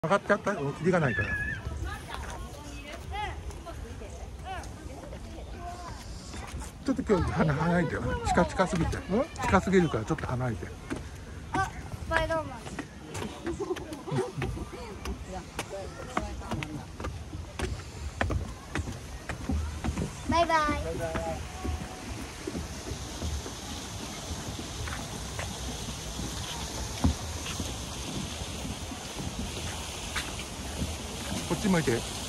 上がっちゃった、キリがないから。ちょっと今日離れてよ。近すぎて。近すぎるからちょっと離れて。 あ、スパイダーマン。バイバイ。 こっち向いて。